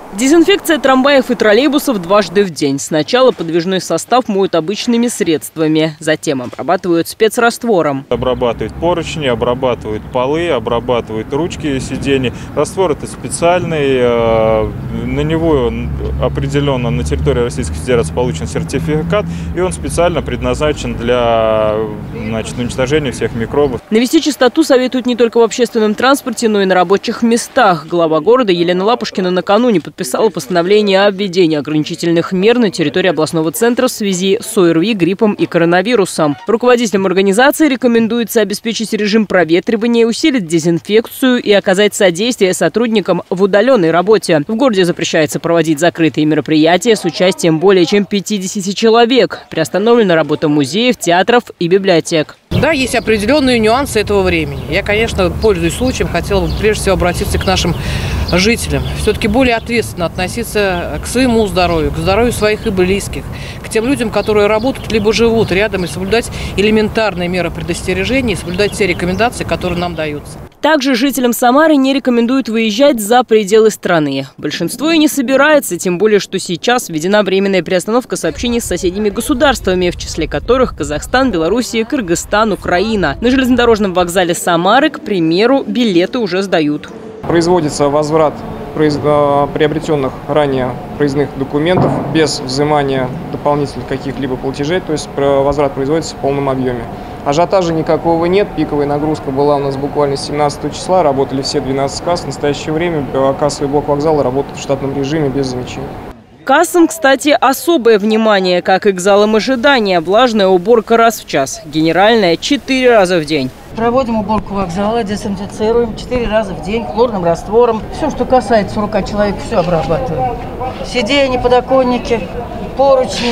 Дезинфекция трамваев и троллейбусов дважды в день. Сначала подвижной состав моют обычными средствами, затем обрабатывают спецраствором. Обрабатывают поручни, обрабатывают полы, обрабатывают ручки сидений. Раствор это специальный, на него определенно на территории Российской Федерации получен сертификат, и он специально предназначен для уничтожения всех микробов. Навести чистоту советуют не только в общественном транспорте, но и на рабочих местах. Глава города Елена Лапушкина накануне подписала постановление о введении ограничительных мер на территории областного центра в связи с ОРВИ, гриппом и коронавирусом. Руководителям организации рекомендуется обеспечить режим проветривания, усилить дезинфекцию и оказать содействие сотрудникам в удаленной работе. В городе запрещается проводить закрытые мероприятия с участием более чем 50 человек. Приостановлена работа музеев, театров и библиотек. Да, есть определенные нюансы этого времени. Я, конечно, пользуясь случаем, хотела бы прежде всего обратиться к нашим жителям. Все-таки более ответственно относиться к своему здоровью, к здоровью своих и близких, к тем людям, которые работают либо живут рядом, и соблюдать элементарные меры предостережения, и соблюдать те рекомендации, которые нам даются. Также жителям Самары не рекомендуют выезжать за пределы страны. Большинство и не собирается, тем более, что сейчас введена временная приостановка сообщений с соседними государствами, в числе которых Казахстан, Белоруссия, Кыргызстан, Украина. На железнодорожном вокзале Самары, к примеру, билеты уже сдают. Производится возврат приобретенных ранее проездных документов без взимания дополнительных каких-либо платежей, то есть возврат производится в полном объеме. Ажиотажа никакого нет, пиковая нагрузка была у нас буквально с 17 числа, работали все 12 касс. В настоящее время кассовый блок вокзала работает в штатном режиме без замечаний. Кассам, кстати, особое внимание, как и к залам ожидания. Влажная уборка раз в час, генеральная 4 раза в день. Проводим уборку вокзала, дезинфицируем 4 раза в день хлорным раствором. Все, что касается рука человека, все обрабатываем. Сиденья, подоконники, поручни.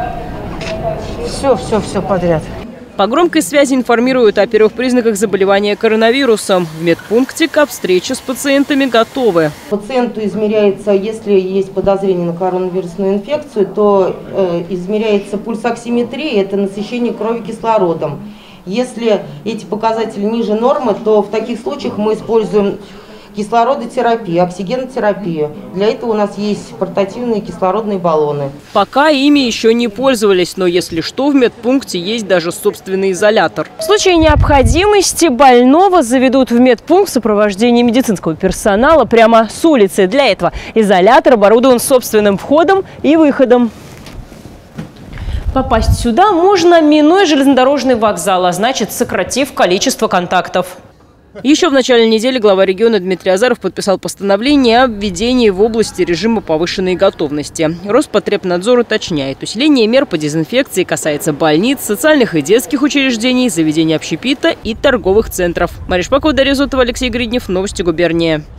Все подряд. По громкой связи информируют о первых признаках заболевания коронавирусом. В медпункте к встрече с пациентами готовы. Пациенту измеряется, если есть подозрение на коронавирусную инфекцию, то измеряется пульсоксиметрия, это насыщение крови кислородом. Если эти показатели ниже нормы, то в таких случаях мы используем кислородотерапию, оксигенотерапию. Для этого у нас есть портативные кислородные баллоны. Пока ими еще не пользовались, но если что, в медпункте есть даже собственный изолятор. В случае необходимости больного заведут в медпункт в сопровождении медицинского персонала прямо с улицы. Для этого изолятор оборудован собственным входом и выходом. Попасть сюда можно, минуя железнодорожный вокзал, а значит, сократив количество контактов. Еще в начале недели глава региона Дмитрий Азаров подписал постановление о введении в области режима повышенной готовности. Роспотребнадзор уточняет, усиление мер по дезинфекции касается больниц, социальных и детских учреждений, заведений общепита и торговых центров. Мария Шпакова, Дарья Зотова, Алексей Гриднев. Новости губернии.